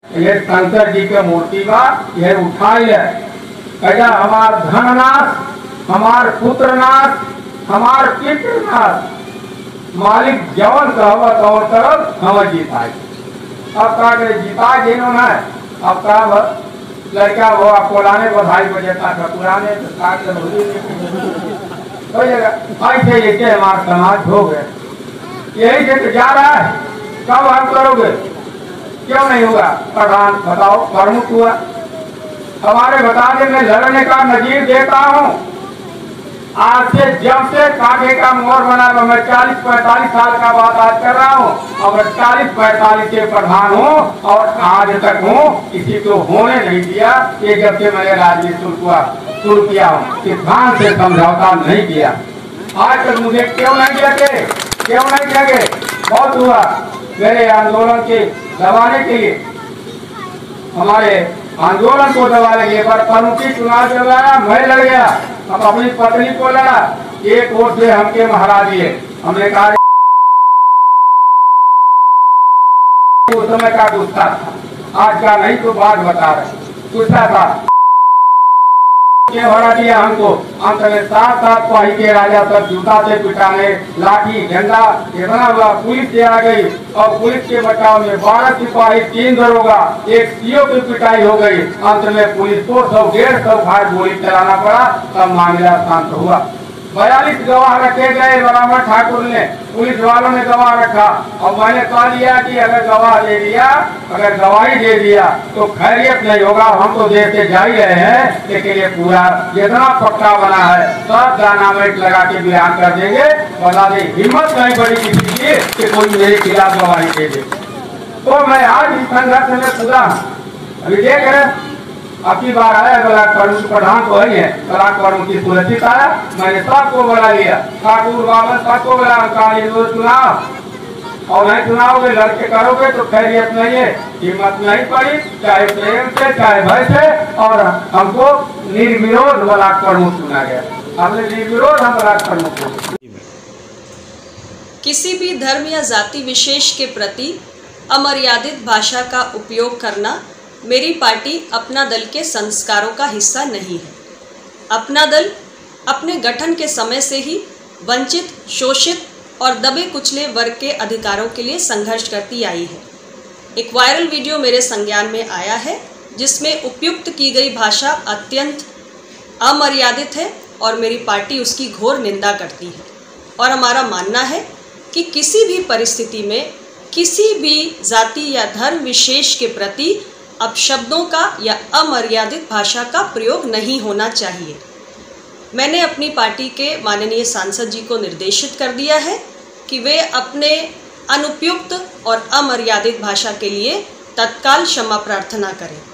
ये शंकर जी के मूर्ति का ये उठाई है, कहा हमार धन नाश, हमार पुत्र नाश, हमार पितृ नाश, मालिक जवन कहवत और तरफ हम जीताई। अब कहा जीता जिन्होंने अब कहा लड़का वो कोलाने बधाई बजेता था पुराने ऐसे ये हमारा समाज हो गए। यही से जा रहा है, कब हम करोगे? क्यों नहीं होगा? प्रधान बताओ, प्रमुख हुआ हमारे बताने में लड़ने का नजीर देता हूँ। आज से जब से कांटे का मोहर बना, मैं 40-45 साल का बात आज कर रहा हूँ और 40-45 के प्रधान हूँ और आज तक हूँ, किसी को होने नहीं दिया। ये जब से मैंने राजनीति शुरू किया हूँ, सिद्धांत से समझौता नहीं किया। आज तक मुझे क्यों नहीं लगे, क्यों नहीं लगे? बहुत हुआ मेरे आंदोलन के दबाने के लिए, हमारे आंदोलन को दबाने के लिए पर प्रमुखी चुनाव करवाया, मैं लड़ गया। अब अपनी पत्नी को लड़ा, एक वोट से हमके हरा दिए। हमने कहा उस समय का गुस्सा था, आज का नहीं तो बात बता रहे, गुस्सा था हरा दिया हमको। अंत में साथ पाही के राजा सब जूता से पिटाने, लाठी डंडा इतना हुआ, पुलिस से आ गई और पुलिस के बचाव में 12 सिपाही, 3 दरोगा, एक सीओ की पिटाई हो गई। अंत में पुलिस को 100-150 फायर गोली चलाना पड़ा, तब मामला शांत हुआ। 42 गवाह रखे गए बराबर ठाकुर ने, पुलिस वालों ने गवाह रखा और मैंने कह दिया कि अगर गवाह दे दिया, अगर गवाही दे दिया तो खैरियत नहीं होगा। हम तो देर से जा ही रहे हैं, लेकिन ये पूरा जितना पक्का बना है सब डायनामाइट लगा के बयान कर देंगे। बता दे हिम्मत नहीं बड़ी किसी की कि कोई मेरे खिलाफ गवाही दे दे। तो मैं आज इस संघर्ष में खुदा अभी देख रहे आपकी बार आया, प्रधान तो है, तलाक प्रमुख की सुरक्षित आया, मैंने सबको बुला लिया, ठाकुर बाबा सबको बुला, चुनाव और नहीं चुनाव लड़के करोगे तो खैरियत नहीं है। हिम्मत नहीं पड़ी, चाहे प्रेम से चाहे भय से, और हमको निर्विरोध ब्लॉक प्रमुख चुना गया। हमने निर्विरोध हम ब्लॉक प्रमुख को। किसी भी धर्म या जाति विशेष के प्रति अमर्यादित भाषा का उपयोग करना मेरी पार्टी अपना दल के संस्कारों का हिस्सा नहीं है। अपना दल अपने गठन के समय से ही वंचित, शोषित और दबे कुचले वर्ग के अधिकारों के लिए संघर्ष करती आई है। एक वायरल वीडियो मेरे संज्ञान में आया है जिसमें उपयुक्त की गई भाषा अत्यंत अमर्यादित है और मेरी पार्टी उसकी घोर निंदा करती है। और हमारा मानना है कि किसी भी परिस्थिति में किसी भी जाति या धर्म विशेष के प्रति अपशब्दों का या अमर्यादित भाषा का प्रयोग नहीं होना चाहिए। मैंने अपनी पार्टी के माननीय सांसद जी को निर्देशित कर दिया है कि वे अपने अनुपयुक्त और अमर्यादित भाषा के लिए तत्काल क्षमा प्रार्थना करें।